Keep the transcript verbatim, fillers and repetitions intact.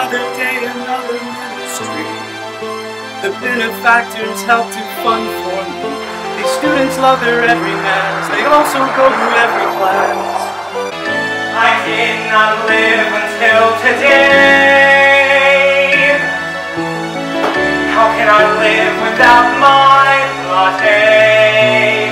another day, another ministry. The benefactors help to fund for me. These students love their every mass. They also go through every class. I did not live until today. How can I live without my latte?